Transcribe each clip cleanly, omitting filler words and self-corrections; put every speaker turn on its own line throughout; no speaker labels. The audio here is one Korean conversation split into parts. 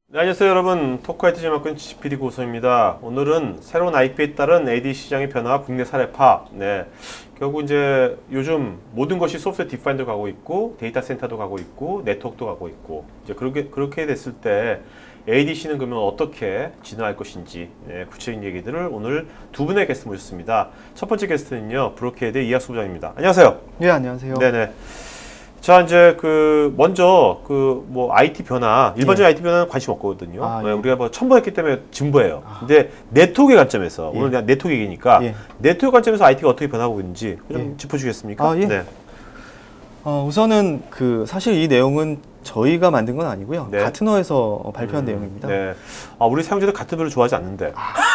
네, 안녕하세요 여러분. 토크아이티 맡은 PD 고소입니다. 오늘은 새로운 IP에 따른 AD 시장의 변화, 국내 사례파. 네, 결국 이제 요즘 모든 것이 소프트웨어 디파인도 가고 있고 데이터 센터도 가고 있고 네트워크도 가고 있고 이제 그렇게 됐을 때 ADC는 그러면 어떻게 진화할 것인지 구체적인 얘기들을 오늘 두 분의 게스트 모셨습니다. 첫 번째 게스트는요 브로케이드의 이학수 부장입니다. 안녕하세요.
네, 안녕하세요.
네네. 자, 이제 먼저 IT 변화, 일반적인 IT 변화는 관심 없거든요.
예.
우리가 뭐 처음 했기 때문에 진보예요. 근데 네트워크의 관점에서 오늘 그냥 네트워크 얘기니까 네트워크 관점에서 IT가 어떻게 변하고 있는지 좀 짚어주겠습니까?
네. 우선은 사실 이 내용은 저희가 만든 건 아니고요. 같은 어에서 발표한 내용입니다.
네. 우리 사용자들 같은 별로 좋아하지 않는데.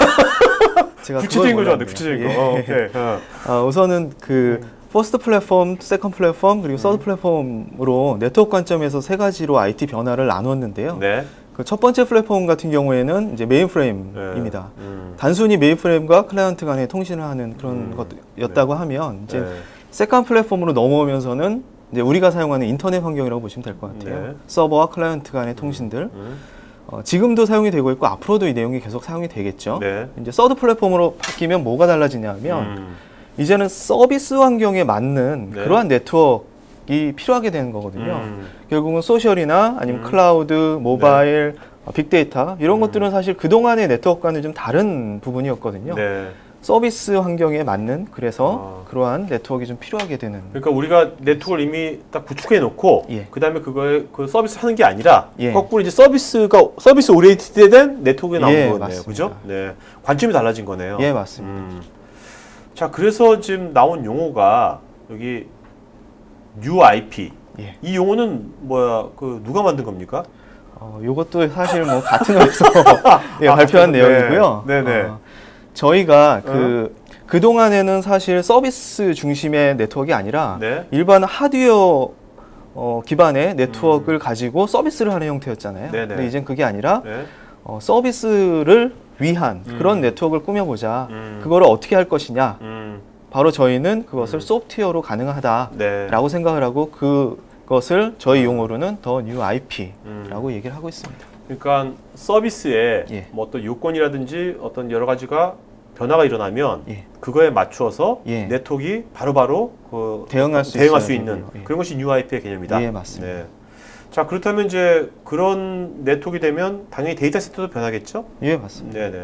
제가
구체적인 거 좋아하는데, 구체적인 거.
우선은 퍼스트 플랫폼, 세컨드 플랫폼, 그리고 서드 플랫폼으로 네트워크 관점에서 세 가지로 IT 변화를 나누었는데요.
네.
첫 번째 플랫폼 같은 경우에는 이제 메인프레임입니다. 단순히 메인프레임과 클라이언트 간의 통신을 하는 그런 것이었다고 하면 이제 세컨드 플랫폼으로 넘어오면서는 이제 우리가 사용하는 인터넷 환경이라고 보시면 될 것 같아요. 서버와 클라이언트 간의 통신들. 지금도 사용이 되고 있고 앞으로도 이 내용이 계속 사용이 되겠죠. 이제 서드 플랫폼으로 바뀌면 뭐가 달라지냐면 이제는 서비스 환경에 맞는 그러한 네트워크가 필요하게 되는 거거든요. 결국은 소셜이나 아니면 클라우드, 모바일, 빅데이터 이런 것들은 사실 그동안의 네트워크와는 좀 다른 부분이었거든요. 서비스 환경에 맞는 그래서 그러한 네트워크가 좀 필요하게 되는.
그러니까 우리가 네트워크를 이미 딱 구축해 놓고 그다음에 그 서비스 하는 게 아니라 거꾸로 이제 서비스 오리엔티드된 네트워크가 나온 거네요. 그죠? 네. 관점이 달라진 거네요.
예, 맞습니다.
자, 그래서 지금 나온 용어가 여기 UIP. 이 용어는 뭐야? 누가 만든 겁니까?
요것도 사실 뭐 같은 거에서 발표한 내용이고요. 저희가 그동안에는 사실 서비스 중심의 네트워크가 아니라 일반 하드웨어 기반의 네트워크를 가지고 서비스를 하는 형태였잖아요. 근데 이젠 그게 아니라 서비스를 위한 그런 네트워크를 꾸며보자. 그거를 어떻게 할 것이냐. 바로 저희는 그것을 소프트웨어로 가능하다라고 생각을 하고 그것을 저희 용어로는 더 뉴 IP라고 얘기를 하고 있습니다.
그러니까 서비스에 뭐 어떤 요건이라든지 어떤 여러 가지가 변화가 일어나면 그거에 맞추어서 네트워크가 바로바로
대응할 수
있는 그런 것이 뉴 IP의 개념이다.
예, 맞습니다.
자, 그렇다면 이제 그런 네트워크가 되면 당연히 데이터 센터도 변하겠죠?
예, 맞습니다.
네네.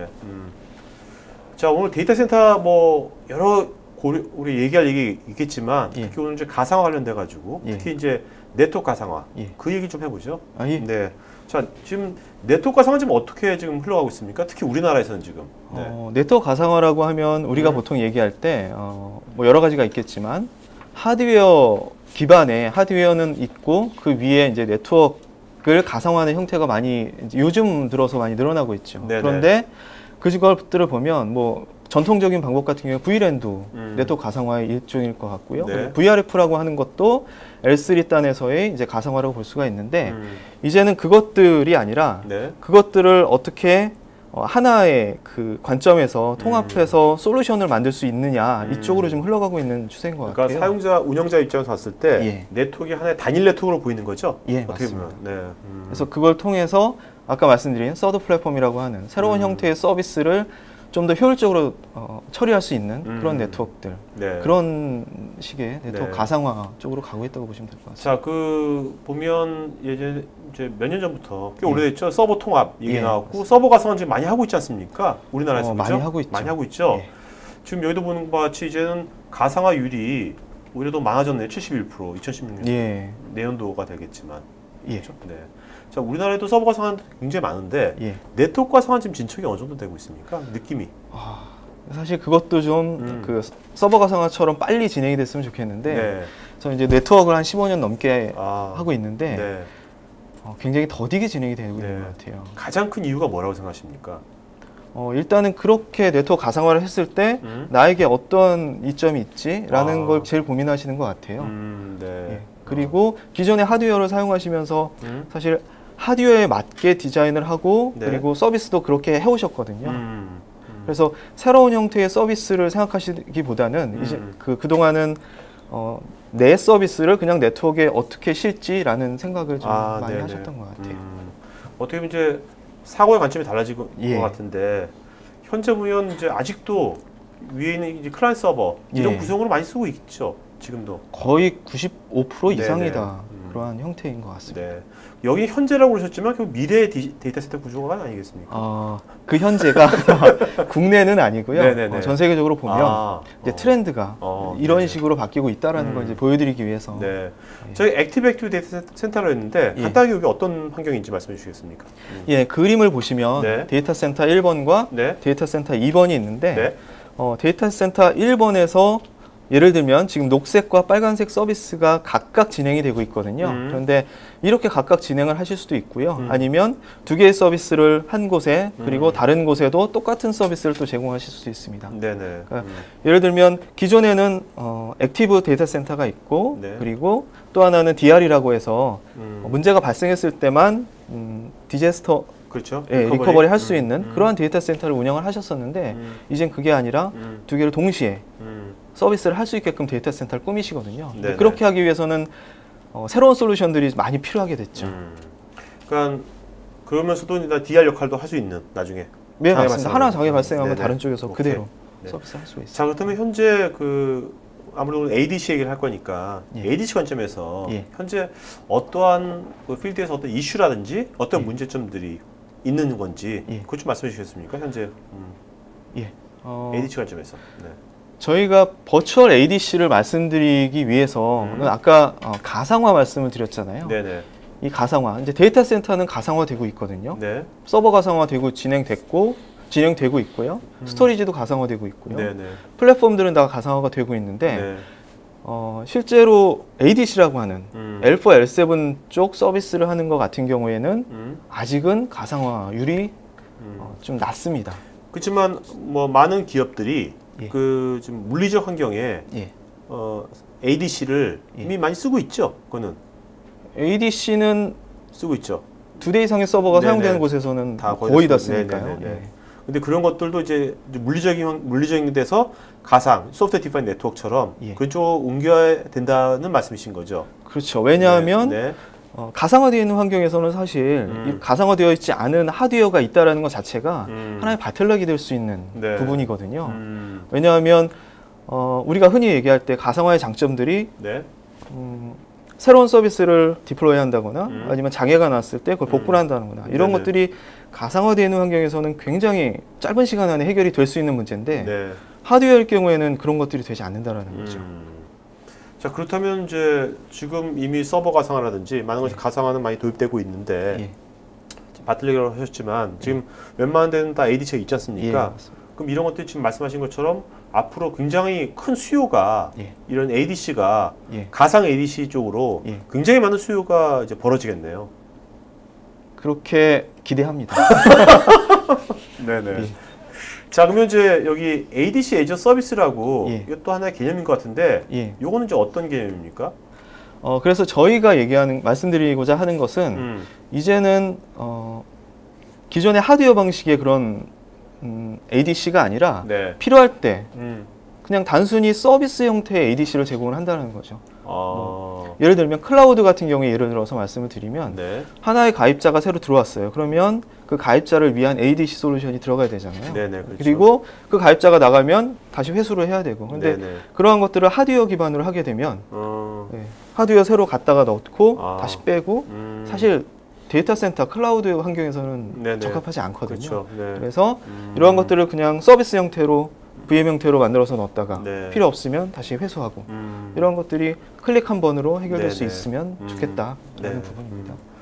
자, 오늘 데이터 센터 뭐 여러 우리 얘기할 얘기 있겠지만 특히 오늘 이제 가상화 관련돼 가지고 특히 이제 네트워크 가상화 그 얘기 좀 해보죠. 네. 자, 지금 네트워크 가상화 지금 어떻게 지금 흘러가고 있습니까? 특히 우리나라에서는 지금.
네트워크 가상화라고 하면 우리가 보통 얘기할 때 뭐 여러 가지가 있겠지만 하드웨어 기반의 하드웨어는 있고 그 위에 이제 네트워크를 가상화하는 형태가 많이 요즘 들어서 많이 늘어나고 있죠. 그런데 그것들을 보면 뭐 전통적인 방법 같은 경우에 VLAN도 네트워크 가상화의 일종일 것 같고요. VRF라고 하는 것도 L3 단에서의 이제 가상화라고 볼 수가 있는데 이제는 그것들이 아니라 그것들을 어떻게 하나의 관점에서 통합해서 솔루션을 만들 수 있느냐 이쪽으로 좀 흘러가고 있는 추세인 것 같아요.
그러니까 사용자, 운영자 입장에서 봤을 때 네트워크가 하나의 단일 네트워크로 보이는 거죠? 어떻게
맞습니다.
보면.
그래서 그걸 통해서 아까 말씀드린 서드 플랫폼이라고 하는 새로운 형태의 서비스를 좀 더 효율적으로 처리할 수 있는 그런 네트워크들 그런 식의 네트워크 가상화 쪽으로 가고 있다고 보시면 될 것 같습니다.
자, 보면 예전에 이제 몇 년 전부터 꽤 오래됐죠. 서버 통합 얘기 나왔고 서버 가상화 지금 많이 하고 있지 않습니까? 우리나라에서
많이 하고 있죠.
많이 하고 있죠. 지금 여기도 보는 것 같이 이제는 가상화율이 오히려 더 많아졌네요. 71% 2016년 내년도가 되겠지만. 그렇죠? 자, 우리나라에도 서버 가상화 굉장히 많은데 네트워크 가상화 지금 진척이 어느 정도 되고 있습니까? 느낌이.
사실 그것도 좀 서버 가상화처럼 빨리 진행이 됐으면 좋겠는데 저는 이제 네트워크를 한 15년 넘게 하고 있는데 굉장히 더디게 진행이 되고 있는 것 같아요.
가장 큰 이유가 뭐라고 생각하십니까?
일단은 그렇게 네트워크 가상화를 했을 때 나에게 어떤 이점이 있지라는 걸 제일 고민하시는 것 같아요. 그리고 기존의 하드웨어를 사용하시면서 사실 하드웨어에 맞게 디자인을 하고 그리고 서비스도 그렇게 해오셨거든요. 그래서 새로운 형태의 서비스를 생각하시기보다는 이제 그동안은 내 서비스를 그냥 네트워크에 어떻게 실지라는 생각을 좀 많이 하셨던 것 같아요.
어떻게 보면 이제 사고의 관점이 달라진 것
예.
같은데 현재 보면 이제 아직도 위에 있는 이제 클라이언트 서버 이런
예.
구성으로 많이 쓰고 있죠. 지금도.
거의 95% 이상이다.
네네.
그러한 형태인 것 같습니다.
네. 여기 현재라고 그러셨지만 결국 미래의 데이터 센터 구조가 아니겠습니까?
그 현재가 국내는 아니고요.
네네네.
전 세계적으로 보면 이제 트렌드가 이런
네네.
식으로 바뀌고 있다라는 걸 이제 보여드리기 위해서.
네. 저희 액티브 데이터 센터로 했는데
예.
간단하게 여기 어떤 환경인지 말씀해 주시겠습니까?
예, 그림을 보시면
네.
데이터 센터 1번과
네.
데이터 센터 2번이 있는데
네.
데이터 센터 1번에서 예를 들면 지금 녹색과 빨간색 서비스가 각각 진행이 되고 있거든요. 그런데 이렇게 각각 진행을 하실 수도 있고요. 아니면 두 개의 서비스를 한 곳에 그리고 다른 곳에도 똑같은 서비스를 또 제공하실 수도 있습니다.
네네.
그러니까 예를 들면 기존에는 액티브 데이터 센터가 있고
네.
그리고 또 하나는 DR이라고 해서 문제가 발생했을 때만 디제스터
그렇죠.
리커버리 할 수 있는 그러한 데이터 센터를 운영을 하셨었는데 이젠 그게 아니라 두 개를 동시에 서비스를 할 수 있게끔 데이터 센터를 꾸미시거든요. 근데 그렇게 하기 위해서는 새로운 솔루션들이 많이 필요하게 됐죠.
그러니까 그러면서도 DR 역할도 할 수 있는 나중에.
네, 맞습니다. 하나 장애 발생하면
네네.
다른 쪽에서
오케이.
그대로
네.
서비스 할 수 있어요.
자, 그렇다면 현재 아무래도 ADC 얘기를 할 거니까
예.
ADC 관점에서
예.
현재 어떠한 필드에서 어떤 이슈라든지 어떤 문제점들이 있는 건지
예.
그것 좀 말씀해 주시겠습니까? 현재
예.
ADC 관점에서. 네.
저희가 버추얼 ADC를 말씀드리기 위해서는 아까 가상화 말씀을 드렸잖아요.
네네.
이 가상화, 이제 데이터 센터는 가상화되고 있거든요.
네.
서버 가상화되고 진행되고 있고요. 스토리지도 가상화되고 있고요.
네네.
플랫폼들은 다 가상화가 되고 있는데
네.
실제로 ADC라고 하는 L4, L7 쪽 서비스를 하는 것 같은 경우에는 아직은 가상화율이 좀 낮습니다.
그렇지만 뭐 많은 기업들이
예.
지금 물리적 환경에
예.
ADC를
예.
이미 많이 쓰고 있죠. 그거는
ADC는
쓰고 있죠.
2대 이상의 서버가
네네.
사용되는 곳에서는
다
거의 다
쓰고.
쓰니까요.
네네네.
예.
근데 그런 것들도 이제 물리적인 데서 가상, 소프트웨어 디파인 네트워크처럼
예.
그쪽 옮겨야 된다는 말씀이신 거죠.
그렇죠. 왜냐하면
네.
가상화되어 있는 환경에서는 사실 이 가상화되어 있지 않은 하드웨어가 있다는 것 자체가 하나의 바틀락이 될 수 있는
네.
부분이거든요. 왜냐하면 우리가 흔히 얘기할 때 가상화의 장점들이
네.
새로운 서비스를 디플로이 한다거나 아니면 장애가 났을 때 그걸 복구를 한다거나 이런
네네.
것들이 가상화되어 있는 환경에서는 굉장히 짧은 시간 안에 해결이 될 수 있는 문제인데
네.
하드웨어일 경우에는 그런 것들이 되지 않는다라는 거죠.
자, 그렇다면 이제 지금 이미 서버 가상화라든지 많은 것이 가상화는 많이 도입되고 있는데
예.
바틀렉이라고 하셨지만 지금 웬만한 데는 다 ADC가 있지
예,
않습니까?
맞습니다.
그럼 이런 것들이 지금 말씀하신 것처럼 앞으로 굉장히 큰 수요가
예.
이런 ADC가
예.
가상 ADC 쪽으로
예.
굉장히 많은 수요가 이제 벌어지겠네요.
그렇게 기대합니다.
네네.
예.
자, 그러면 이제 여기 ADC 에이저 서비스라고
예.
이것도 하나의 개념인 것 같은데
예.
요거는 이제 어떤 개념입니까?
그래서 저희가 말씀드리고자 하는 것은 이제는 기존의 하드웨어 방식의 그런 ADC가 아니라
네.
필요할 때 그냥 단순히 서비스 형태의 ADC를 제공을 한다는 거죠. 예를 들면 클라우드 같은 경우에 예를 들어서 말씀을 드리면
네.
하나의 가입자가 새로 들어왔어요. 그러면 그 가입자를 위한 ADC 솔루션이 들어가야 되잖아요.
네네, 그렇죠.
그리고 그 가입자가 나가면 다시 회수를 해야 되고. 근데
네네.
그러한 것들을 하드웨어 기반으로 하게 되면 하드웨어 새로 갖다가 넣고 다시 빼고 사실 데이터 센터 클라우드 환경에서는
네네.
적합하지 않거든요.
그렇죠. 네.
그래서 이러한 것들을 그냥 서비스 형태로 VM 형태로 만들어서 넣었다가
네.
필요 없으면 다시 회수하고 이런 것들이 클릭 한 번으로 해결될 수
네네.
있으면 좋겠다라는
네.
부분입니다.